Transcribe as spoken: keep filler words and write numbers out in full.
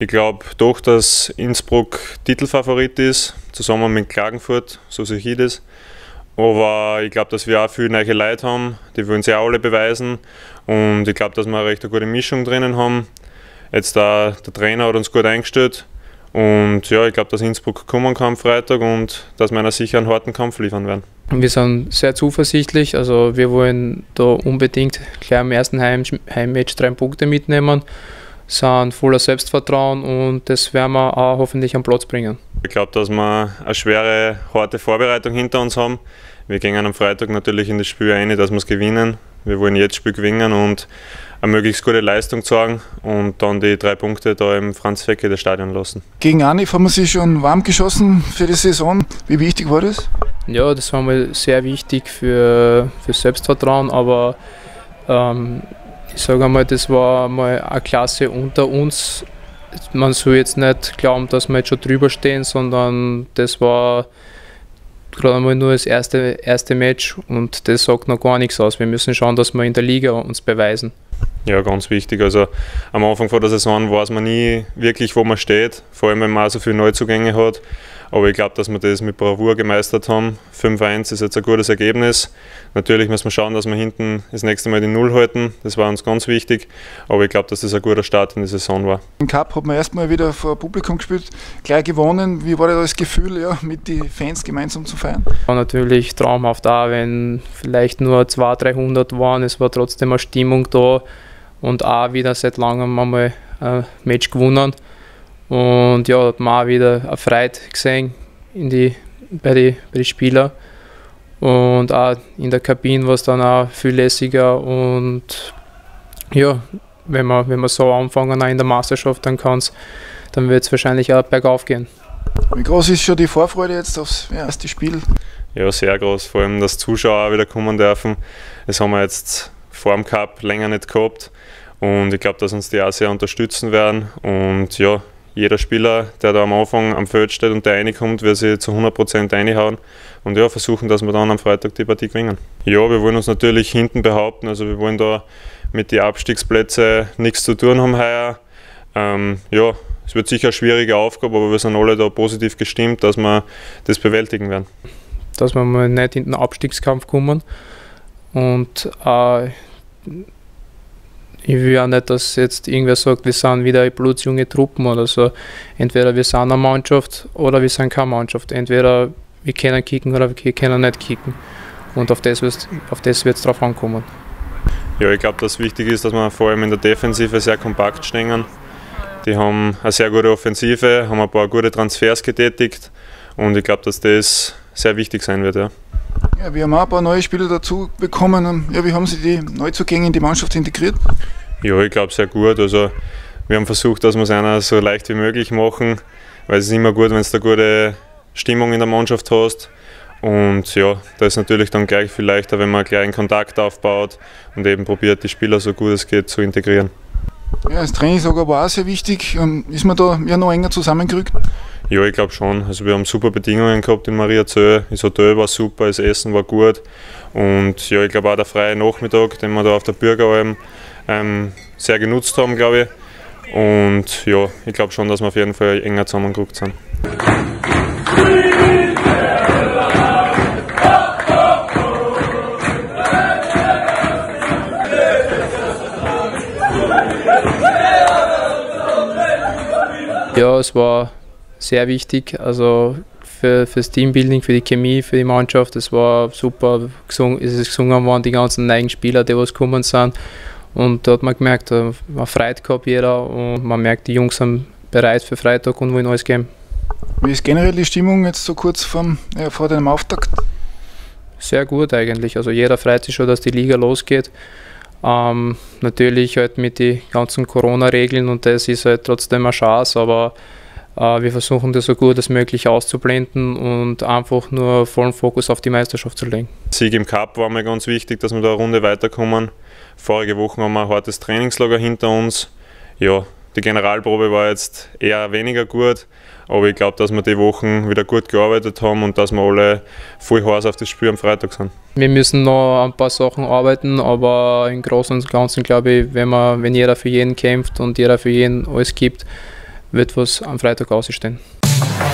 Ich glaube doch, dass Innsbruck Titelfavorit ist, zusammen mit Klagenfurt, so sehe ich das. Aber ich glaube, dass wir auch viele neue Leute haben, die wollen sich auch alle beweisen. Und ich glaube, dass wir eine recht gute Mischung drinnen haben. Jetzt da, der Trainer hat uns gut eingestellt. Und ja, ich glaube, dass Innsbruck kommen kann am Freitag und dass wir sicher einen harten Kampf liefern werden. Wir sind sehr zuversichtlich, also wir wollen da unbedingt gleich am ersten Heim Heimmatch drei Punkte mitnehmen, sind voller Selbstvertrauen und das werden wir auch hoffentlich am Platz bringen. Ich glaube, dass wir eine schwere, harte Vorbereitung hinter uns haben. Wir gehen am Freitag natürlich in das Spiel rein, dass wir es gewinnen. Wir wollen jetzt das Spiel gewinnen und eine möglichst gute Leistung zeigen und dann die drei Punkte da im Franz-Fecke das Stadion lassen. Gegen Anif haben wir sich schon warm geschossen für die Saison. Wie wichtig war das? Ja, das war mal sehr wichtig für, für Selbstvertrauen, aber ähm, ich sage einmal, das war mal eine Klasse unter uns. Man soll jetzt nicht glauben, dass wir jetzt schon drüber stehen, sondern das war gerade einmal nur das erste, erste Match und das sagt noch gar nichts aus. Wir müssen schauen, dass wir in der Liga uns beweisen. Ja, ganz wichtig. Also am Anfang von der Saison weiß man nie wirklich, wo man steht, vor allem wenn man auch so viele Neuzugänge hat. Aber ich glaube, dass wir das mit Bravour gemeistert haben. fünf eins ist jetzt ein gutes Ergebnis. Natürlich müssen wir schauen, dass wir hinten das nächste Mal die Null halten. Das war uns ganz wichtig. Aber ich glaube, dass das ein guter Start in die Saison war. Im Cup hat man erstmal wieder vor Publikum gespielt, gleich gewonnen. Wie war das Gefühl, ja, mit den Fans gemeinsam zu feiern? War natürlich traumhaft auch, wenn vielleicht nur zweihundert, dreihundert waren. Es war trotzdem eine Stimmung da und auch wieder seit langem einmal ein Match gewonnen. Und ja, hat man auch wieder eine Freude gesehen in die, bei den bei die Spielern. Und auch in der Kabine war es dann auch viel lässiger. Und ja, wenn wir, wenn wir so anfangen auch in der Meisterschaft, dann, dann wird es wahrscheinlich auch bergauf gehen. Wie groß ist schon die Vorfreude jetzt aufs erste Spiel? Ja, sehr groß. Vor allem, dass Zuschauer auch wieder kommen dürfen. Das haben wir jetzt vor dem Cup länger nicht gehabt. Und ich glaube, dass uns die auch sehr unterstützen werden. Und ja, jeder Spieler, der da am Anfang am Feld steht und der reinkommt, wird sich zu hundert Prozent reinhauen und ja, versuchen, dass wir dann am Freitag die Partie gewinnen. Ja, wir wollen uns natürlich hinten behaupten, also wir wollen da mit den Abstiegsplätzen nichts zu tun haben heuer. Ähm, ja, es wird sicher eine schwierige Aufgabe, aber wir sind alle da positiv gestimmt, dass wir das bewältigen werden. Dass wir mal nicht in den Abstiegskampf kommen und äh, ich will auch nicht, dass jetzt irgendwer sagt, wir sind wieder blutsjunge Truppen oder so. Entweder wir sind eine Mannschaft oder wir sind keine Mannschaft. Entweder wir können kicken oder wir können nicht kicken. Und auf das wird es auf das wird's drauf ankommen. Ja, ich glaube, dass wichtig ist, dass wir vor allem in der Defensive sehr kompakt stehen. Die haben eine sehr gute Offensive, haben ein paar gute Transfers getätigt und ich glaube, dass das sehr wichtig sein wird. Ja. Ja, wir haben auch ein paar neue Spieler dazu bekommen. Ja, wie haben Sie die Neuzugänge in die Mannschaft integriert? Ja, ich glaube sehr gut. Also, wir haben versucht, dass wir es einer so leicht wie möglich machen, weil es ist immer gut, wenn du eine gute Stimmung in der Mannschaft hast. Und ja, da ist natürlich dann gleich viel leichter, wenn man gleich einen Kontakt aufbaut und eben probiert, die Spieler so gut es geht zu integrieren. Ja, das Trainingslager war auch sehr wichtig. Ist man da ja noch enger zusammengerückt? Ja, ich glaube schon. Also wir haben super Bedingungen gehabt in Mariazell. Das Hotel war super, das Essen war gut. Und ja, ich glaube auch der freie Nachmittag, den wir da auf der Bürgeralm ähm, sehr genutzt haben, glaube ich. Und ja, ich glaube schon, dass wir auf jeden Fall enger zusammengerückt sind. Ja, es war sehr wichtig, also für, fürs Teambuilding, für die Chemie, für die Mannschaft. Es war super, gesungen, es ist gesungen worden, die ganzen neuen Spieler, die was gekommen sind. Und da hat man gemerkt, man freut gehabt jeder und man merkt, die Jungs sind bereit für Freitag und wollen alles geben. Wie ist generell die Stimmung jetzt so kurz vom, ja, vor dem Auftakt? Sehr gut eigentlich, also jeder freut sich schon, dass die Liga losgeht. Ähm, natürlich halt mit den ganzen Corona-Regeln und das ist halt trotzdem eine Chance, aber äh, wir versuchen das so gut als möglich auszublenden und einfach nur vollen Fokus auf die Meisterschaft zu legen. Sieg im Cup war mir ganz wichtig, dass wir da eine Runde weiterkommen. Vorige Woche haben wir ein hartes Trainingslager hinter uns. Ja, die Generalprobe war jetzt eher weniger gut, aber ich glaube, dass wir die Wochen wieder gut gearbeitet haben und dass wir alle voll heiß auf das Spiel am Freitag sind. Wir müssen noch ein paar Sachen arbeiten, aber im Großen und Ganzen glaube ich, wenn, man, wenn jeder für jeden kämpft und jeder für jeden alles gibt, wird was am Freitag ausstehen.